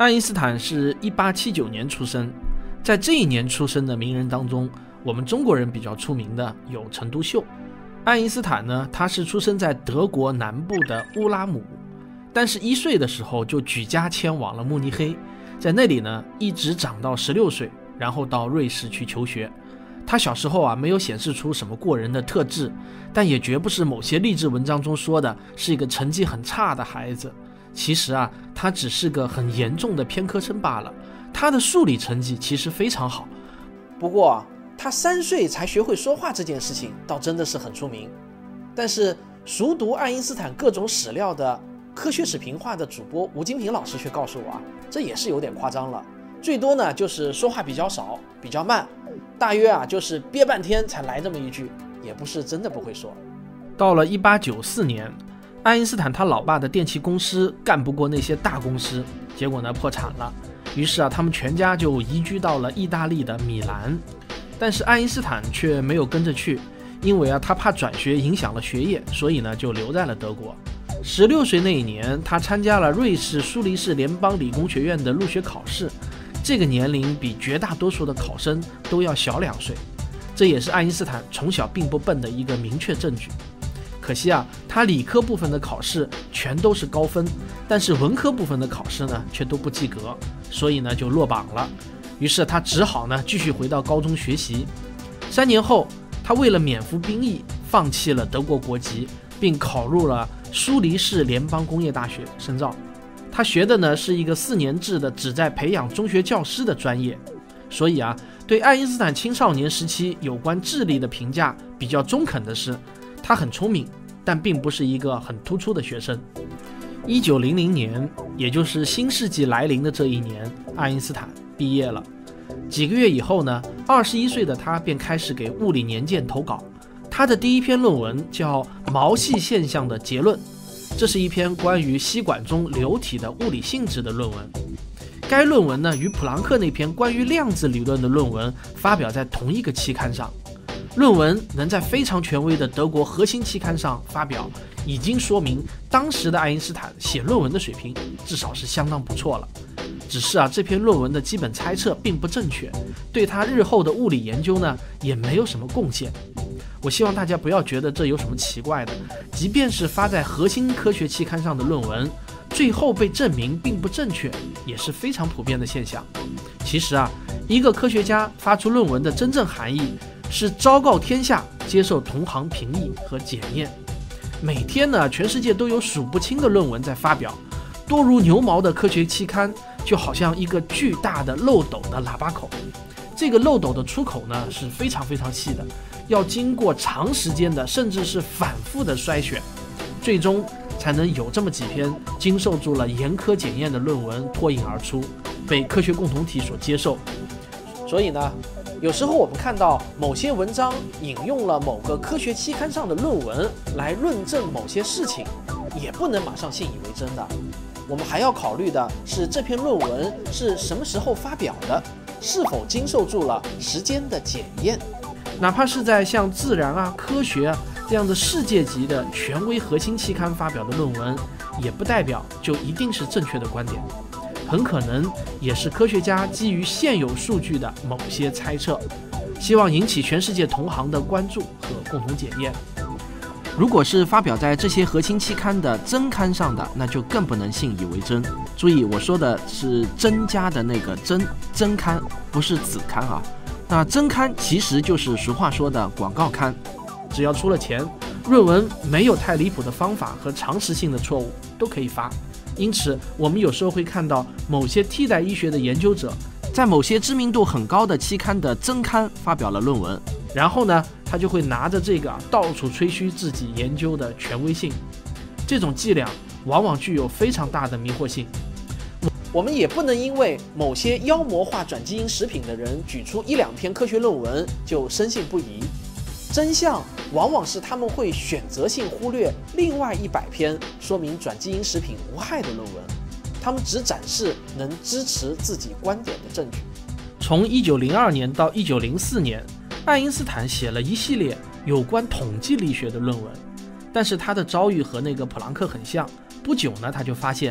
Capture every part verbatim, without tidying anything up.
爱因斯坦是一八七九年出生，在这一年出生的名人当中，我们中国人比较出名的有陈独秀。爱因斯坦呢，他是出生在德国南部的乌拉姆，但是一岁的时候就举家迁往了慕尼黑，在那里呢一直长到十六岁，然后到瑞士去求学。他小时候啊没有显示出什么过人的特质，但也绝不是某些励志文章中说的是一个成绩很差的孩子。其实啊，他只是个很严重的偏科生罢了。他的数理成绩其实非常好，不过他三岁才学会说话这件事情倒真的是很出名。但是熟读爱因斯坦各种史料的科学史评话的主播吴金平老师却告诉我啊，这也是有点夸张了。最多呢就是说话比较少，比较慢，大约啊就是憋半天才来这么一句，也不是真的不会说。到了一八九四年，爱因斯坦他老爸的电器公司干不过那些大公司，结果呢破产了。于是啊，他们全家就移居到了意大利的米兰。但是爱因斯坦却没有跟着去，因为啊他怕转学影响了学业，所以呢就留在了德国。十六岁那一年，他参加了瑞士苏黎世联邦理工学院的入学考试。这个年龄比绝大多数的考生都要小两岁，这也是爱因斯坦从小并不笨的一个明确证据。可惜啊，他理科部分的考试全都是高分，但是文科部分的考试呢却都不及格，所以呢就落榜了。于是他只好呢继续回到高中学习。三年后，他为了免服兵役，放弃了德国国籍，并考入了苏黎世联邦工业大学深造。他学的呢是一个四年制的旨在培养中学教师的专业，所以啊，对爱因斯坦青少年时期有关智力的评价比较中肯的是，他很聪明，但并不是一个很突出的学生。一九零零年，也就是新世纪来临的这一年，爱因斯坦毕业了。几个月以后呢，二十一岁的他便开始给《物理年鉴》投稿。他的第一篇论文叫《毛细现象的结论》，这是一篇关于吸管中流体的物理性质的论文。该论文呢，与普朗克那篇关于量子理论的论文发表在同一个期刊上。论文能在非常权威的德国核心期刊上发表，已经说明当时的爱因斯坦写论文的水平至少是相当不错了。只是啊，这篇论文的基本猜测并不正确，对他日后的物理研究呢也没有什么贡献。我希望大家不要觉得这有什么奇怪的，即便是发在核心科学期刊上的论文，最后被证明并不正确，也是非常普遍的现象。其实啊，一个科学家发出论文的真正含义是昭告天下，接受同行评议和检验。每天呢，全世界都有数不清的论文在发表，多如牛毛的科学期刊就好像一个巨大的漏斗的喇叭口。这个漏斗的出口呢是非常非常细的，要经过长时间的甚至是反复的筛选，最终才能有这么几篇经受住了严苛检验的论文脱颖而出，被科学共同体所接受。所以呢，有时候我们看到某些文章引用了某个科学期刊上的论文来论证某些事情，也不能马上信以为真的。我们还要考虑的是这篇论文是什么时候发表的，是否经受住了时间的检验。哪怕是在像《自然》啊、《科学》啊这样的世界级的权威核心期刊发表的论文，也不代表就一定是正确的观点，很可能也是科学家基于现有数据的某些猜测，希望引起全世界同行的关注和共同检验。如果是发表在这些核心期刊的真刊上的，那就更不能信以为真。注意，我说的是真加的那个真真刊，不是子刊啊。那真刊其实就是俗话说的广告刊，只要出了钱，论文没有太离谱的方法和常识性的错误都可以发。因此我们有时候会看到某些替代医学的研究者在某些知名度很高的期刊的真刊发表了论文，然后呢他就会拿着这个到处吹嘘自己研究的权威性。这种伎俩往往具有非常大的迷惑性。我们也不能因为某些妖魔化转基因食品的人举出一两篇科学论文就深信不疑。真相往往是他们会选择性忽略另外一百篇说明转基因食品无害的论文，他们只展示能支持自己观点的证据。从一九零二年到一九零四年，爱因斯坦写了一系列有关统计力学的论文，但是他的遭遇和那个普朗克很像。不久呢，他就发现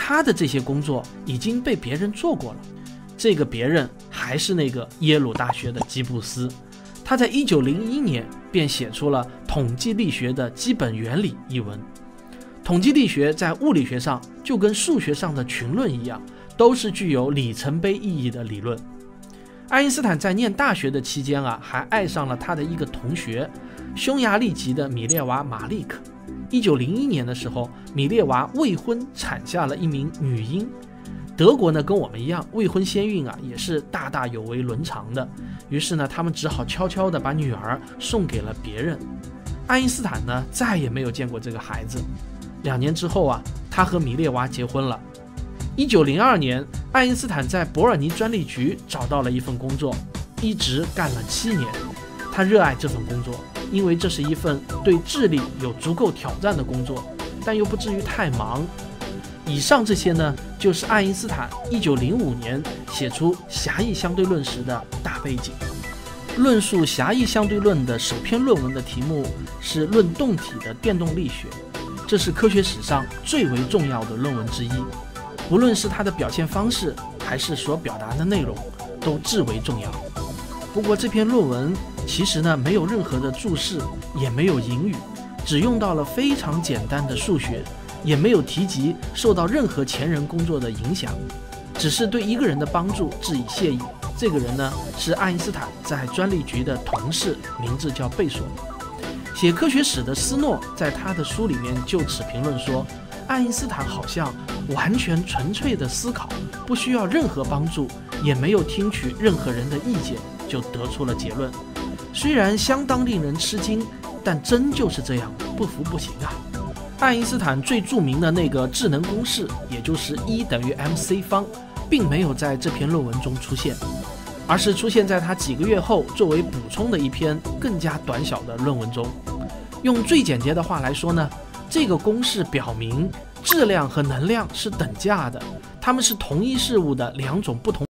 他的这些工作已经被别人做过了。这个别人还是那个耶鲁大学的吉布斯，他在一九零一年便写出了《统计力学的基本原理》一文。统计力学在物理学上就跟数学上的群论一样，都是具有里程碑意义的理论。爱因斯坦在念大学的期间啊，还爱上了他的一个同学，匈牙利籍的米列娃马利克。一九零一年的时候，米列娃未婚产下了一名女婴。德国呢，跟我们一样，未婚先孕啊，也是大大有违伦常的。于是呢，他们只好悄悄地把女儿送给了别人。爱因斯坦呢，再也没有见过这个孩子。两年之后啊，他和米列娃结婚了。一九零二年，爱因斯坦在伯尔尼专利局找到了一份工作，一直干了七年。他热爱这份工作，因为这是一份对智力有足够挑战的工作，但又不至于太忙。以上这些呢，就是爱因斯坦一九零五年写出狭义相对论时的大背景。论述狭义相对论的首篇论文的题目是《论动体的电动力学》，这是科学史上最为重要的论文之一。不论是它的表现方式，还是所表达的内容，都至为重要。不过这篇论文其实呢，没有任何的注释，也没有引语，只用到了非常简单的数学，也没有提及受到任何前人工作的影响，只是对一个人的帮助致以谢意。这个人呢，是爱因斯坦在专利局的同事，名字叫贝索。写科学史的斯诺在他的书里面就此评论说，爱因斯坦好像完全纯粹的思考，不需要任何帮助，也没有听取任何人的意见，就得出了结论。虽然相当令人吃惊，但真就是这样，不服不行啊。爱因斯坦最著名的那个智能公式，也就是 E 等于 mc 方，并没有在这篇论文中出现，而是出现在他几个月后作为补充的一篇更加短小的论文中。用最简洁的话来说呢，这个公式表明质量和能量是等价的，它们是同一事物的两种不同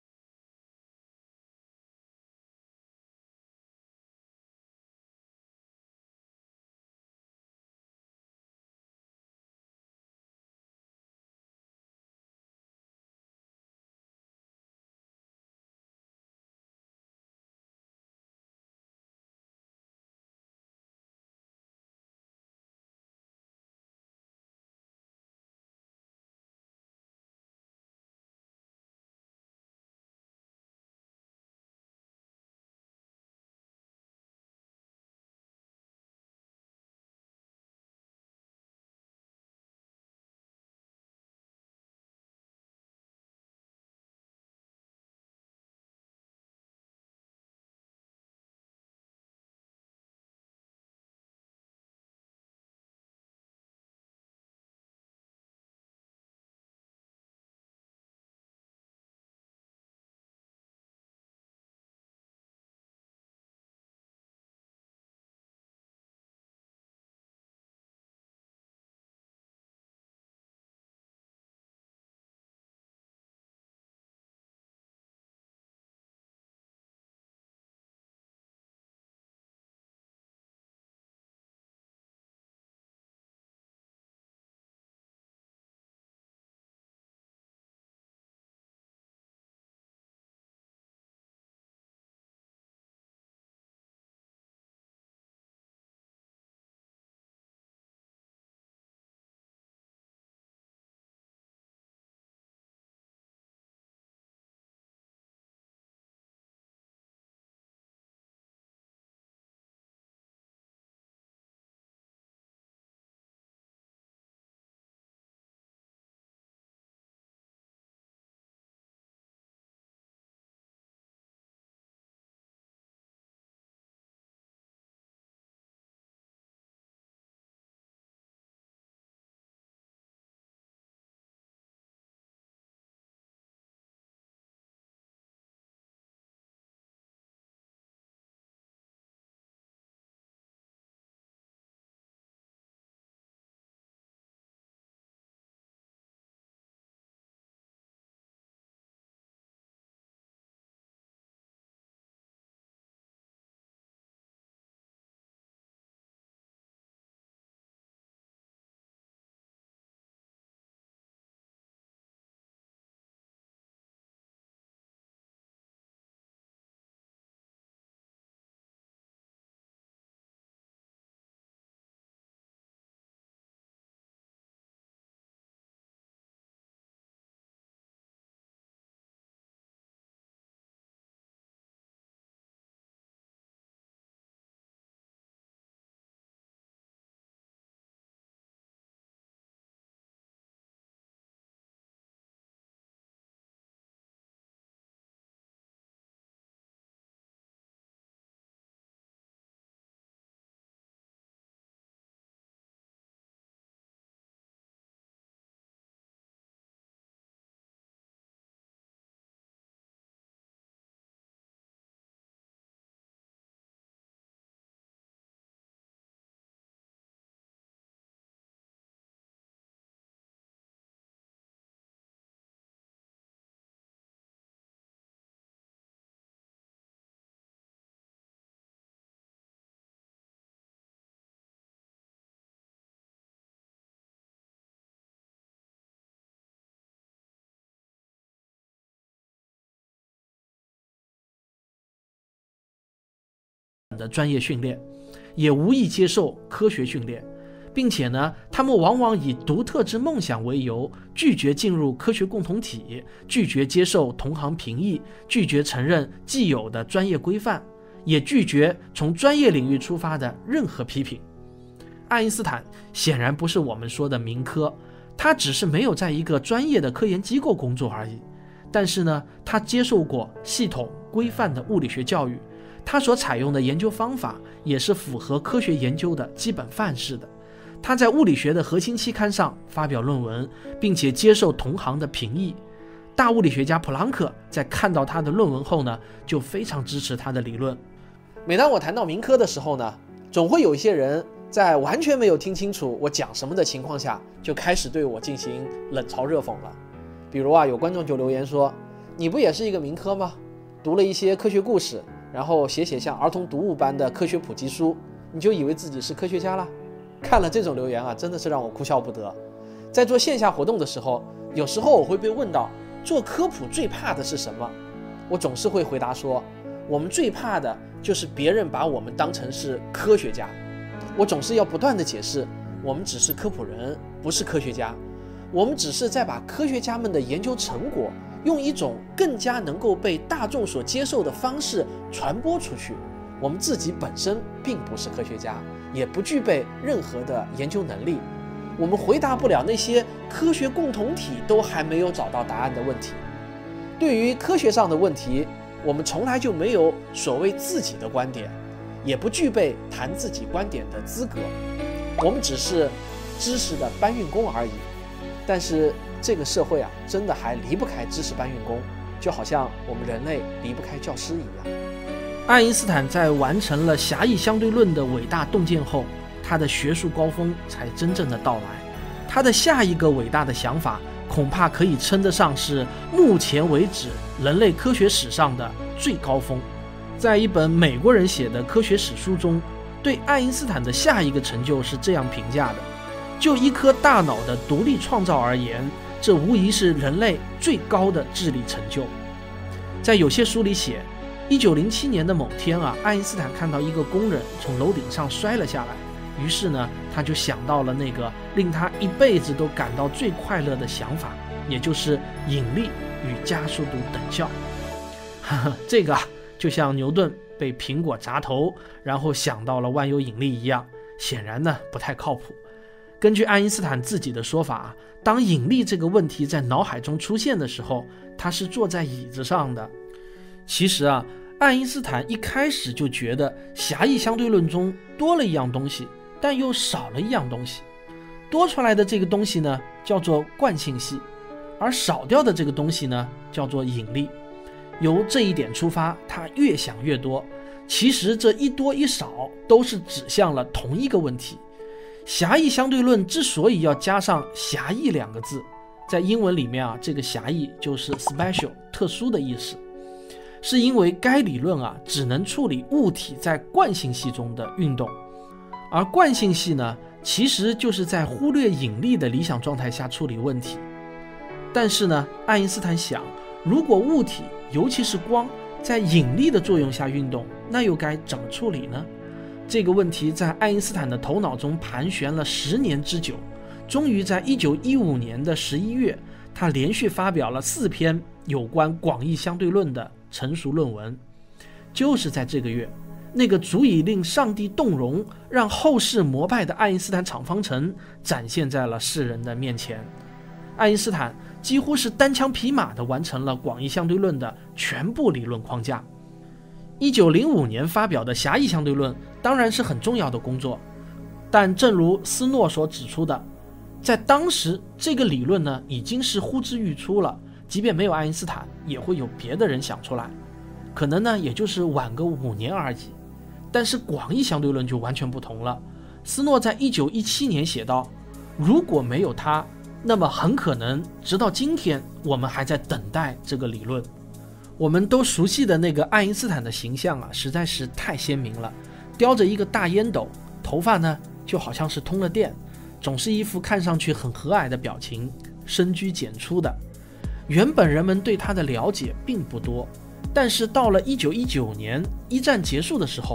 的专业训练，也无意接受科学训练，并且呢，他们往往以独特之梦想为由，拒绝进入科学共同体，拒绝接受同行评议，拒绝承认既有的专业规范，也拒绝从专业领域出发的任何批评。爱因斯坦显然不是我们说的民科，他只是没有在一个专业的科研机构工作而已。但是呢，他接受过系统规范的物理学教育，他所采用的研究方法也是符合科学研究的基本范式的。他在物理学的核心期刊上发表论文，并且接受同行的评议。大物理学家普朗克在看到他的论文后呢，就非常支持他的理论。每当我谈到民科的时候呢，总会有一些人在完全没有听清楚我讲什么的情况下，就开始对我进行冷嘲热讽了。比如啊，有观众就留言说，你不也是一个民科吗？读了一些科学故事，然后写写像儿童读物般的科学普及书，你就以为自己是科学家了？看了这种留言啊，真的是让我哭笑不得。在做线下活动的时候，有时候我会被问到，做科普最怕的是什么？我总是会回答说，我们最怕的就是别人把我们当成是科学家。我总是要不断的解释，我们只是科普人，不是科学家。我们只是在把科学家们的研究成果用一种更加能够被大众所接受的方式传播出去。我们自己本身并不是科学家，也不具备任何的研究能力。我们回答不了那些科学共同体都还没有找到答案的问题。对于科学上的问题，我们从来就没有所谓自己的观点，也不具备谈自己观点的资格。我们只是知识的搬运工而已。但是这个社会啊，真的还离不开知识搬运工，就好像我们人类离不开教师一样。爱因斯坦在完成了狭义相对论的伟大洞见后，他的学术高峰才真正的到来。他的下一个伟大的想法，恐怕可以称得上是目前为止人类科学史上的最高峰。在一本美国人写的科学史书中，对爱因斯坦的下一个成就是这样评价的：就一颗大脑的独立创造而言，这无疑是人类最高的智力成就。在有些书里写，一九零七年的某天啊，爱因斯坦看到一个工人从楼顶上摔了下来，于是呢，他就想到了那个令他一辈子都感到最快乐的想法，也就是引力与加速度等效。呵呵，这个啊，就像牛顿被苹果砸头，然后想到了万有引力一样，显然呢不太靠谱。根据爱因斯坦自己的说法，当引力这个问题在脑海中出现的时候，他是坐在椅子上的。其实啊，爱因斯坦一开始就觉得狭义相对论中多了一样东西，但又少了一样东西。多出来的这个东西呢，叫做惯性系，而少掉的这个东西呢，叫做引力。由这一点出发，他越想越多。其实这一多一少都是指向了同一个问题。狭义相对论之所以要加上狭义两个字，在英文里面啊，这个狭义就是 special 特殊的意思，是因为该理论啊只能处理物体在惯性系中的运动，而惯性系呢，其实就是在忽略引力的理想状态下处理问题。但是呢，爱因斯坦想，如果物体尤其是光在引力的作用下运动，那又该怎么处理呢？这个问题在爱因斯坦的头脑中盘旋了十年之久，终于在一九一五年的十一月，他连续发表了四篇有关广义相对论的成熟论文。就是在这个月，那个足以令上帝动容、让后世膜拜的爱因斯坦场方程展现在了世人的面前。爱因斯坦几乎是单枪匹马地完成了广义相对论的全部理论框架。一九零五年发表的狭义相对论当然是很重要的工作，但正如斯诺所指出的，在当时这个理论呢已经是呼之欲出了，即便没有爱因斯坦，也会有别的人想出来，可能呢也就是晚个五年而已。但是广义相对论就完全不同了。斯诺在一九一七年写道，如果没有他，那么很可能直到今天我们还在等待这个理论。我们都熟悉的那个爱因斯坦的形象啊，实在是太鲜明了，叼着一个大烟斗，头发呢就好像是通了电，总是一副看上去很和蔼的表情，深居简出的。原本人们对他的了解并不多，但是到了一九一九年一战结束的时候，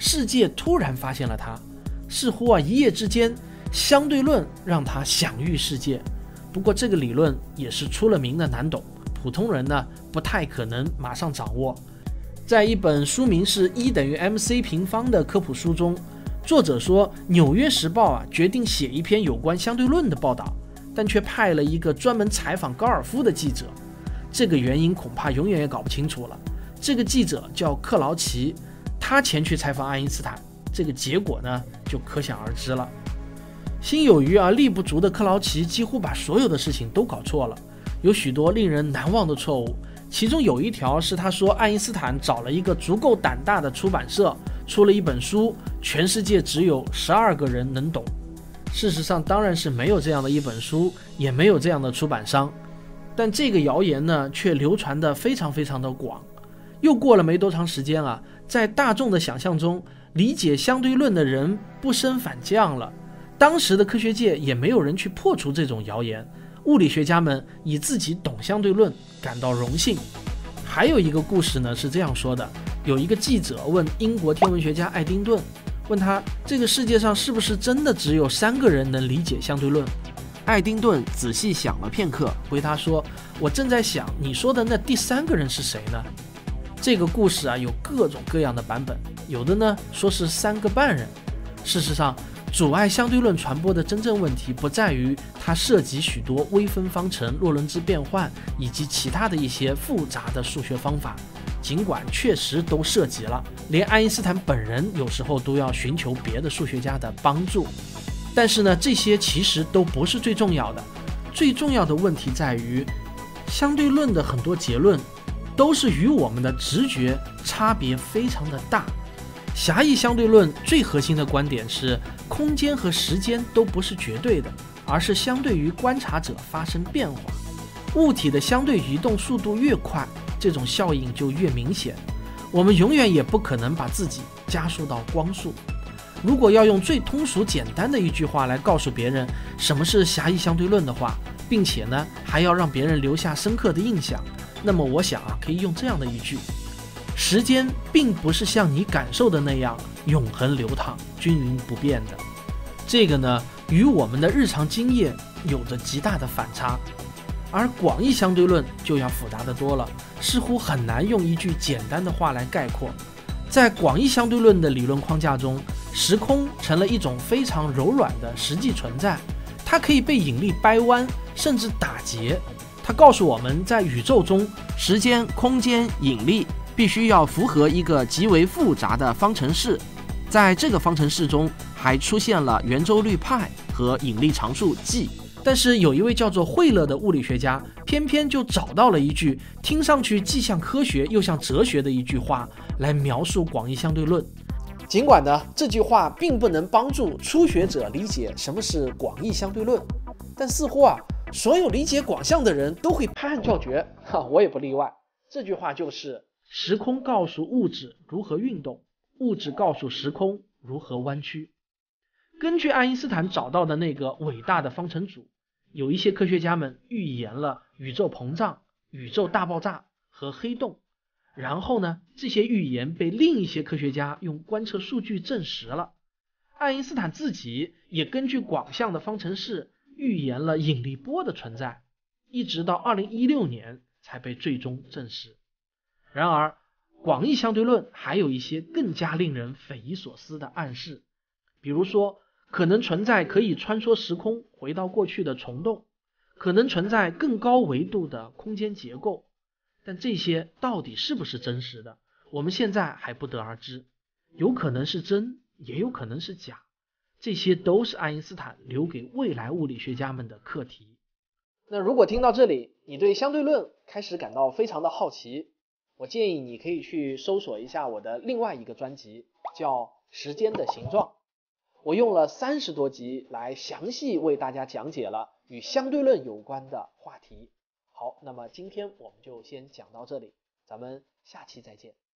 世界突然发现了他，似乎啊一夜之间，相对论让他享誉世界。不过这个理论也是出了名的难懂，普通人呢不太可能马上掌握。在一本书名是 E 等于 mc 平方的科普书中，作者说纽约时报啊决定写一篇有关相对论的报道，但却派了一个专门采访高尔夫的记者。这个原因恐怕永远也搞不清楚了。这个记者叫克劳奇，他前去采访爱因斯坦，这个结果呢就可想而知了。心有余而力不足的克劳奇几乎把所有的事情都搞错了，有许多令人难忘的错误。其中有一条是他说爱因斯坦找了一个足够胆大的出版社，出了一本书，全世界只有十二个人能懂。事实上当然是没有这样的一本书，也没有这样的出版商，但这个谣言呢却流传得非常非常的广。又过了没多长时间啊，在大众的想象中，理解相对论的人不升反降了。当时的科学界也没有人去破除这种谣言，物理学家们以自己懂相对论感到荣幸。还有一个故事呢是这样说的，有一个记者问英国天文学家爱丁顿，问他这个世界上是不是真的只有三个人能理解相对论。爱丁顿仔细想了片刻，回答说，我正在想你说的那第三个人是谁呢？这个故事啊有各种各样的版本，有的呢说是三个半人。事实上阻碍相对论传播的真正问题不在于它涉及许多微分方程、洛伦兹变换以及其他的一些复杂的数学方法，尽管确实都涉及了，连爱因斯坦本人有时候都要寻求别的数学家的帮助。但是呢，这些其实都不是最重要的。最重要的问题在于，相对论的很多结论都是与我们的直觉差别非常的大。狭义相对论最核心的观点是，空间和时间都不是绝对的，而是相对于观察者发生变化。物体的相对移动速度越快，这种效应就越明显。我们永远也不可能把自己加速到光速。如果要用最通俗简单的一句话来告诉别人什么是狭义相对论的话，并且呢还要让别人留下深刻的印象，那么我想啊可以用这样的一句：时间并不是像你感受的那样永恒流淌、均匀不变的。这个呢与我们的日常经验有着极大的反差。而广义相对论就要复杂的多了，似乎很难用一句简单的话来概括。在广义相对论的理论框架中，时空成了一种非常柔软的实际存在，它可以被引力掰弯，甚至打结。它告诉我们，在宇宙中，时间、空间、引力必须要符合一个极为复杂的方程式，在这个方程式中还出现了圆周率派和引力常数 G。但是有一位叫做惠勒的物理学家，偏偏就找到了一句听上去既像科学又像哲学的一句话来描述广义相对论。尽管呢，这句话并不能帮助初学者理解什么是广义相对论，但似乎啊，所有理解广相的人都会拍案叫绝，哈，我也不例外。这句话就是：时空告诉物质如何运动，物质告诉时空如何弯曲。根据爱因斯坦找到的那个伟大的方程组，有一些科学家们预言了宇宙膨胀、宇宙大爆炸和黑洞。然后呢，这些预言被另一些科学家用观测数据证实了。爱因斯坦自己也根据广相的方程式预言了引力波的存在，一直到二零一六年才被最终证实。然而，广义相对论还有一些更加令人匪夷所思的暗示，比如说，可能存在可以穿梭时空回到过去的虫洞，可能存在更高维度的空间结构，但这些到底是不是真实的，我们现在还不得而知。有可能是真，也有可能是假，这些都是爱因斯坦留给未来物理学家们的课题。那如果听到这里，你对相对论开始感到非常的好奇，我建议你可以去搜索一下我的另外一个专辑，叫《时间的形状》。我用了三十多集来详细为大家讲解了与相对论有关的话题。好，那么今天我们就先讲到这里，咱们下期再见。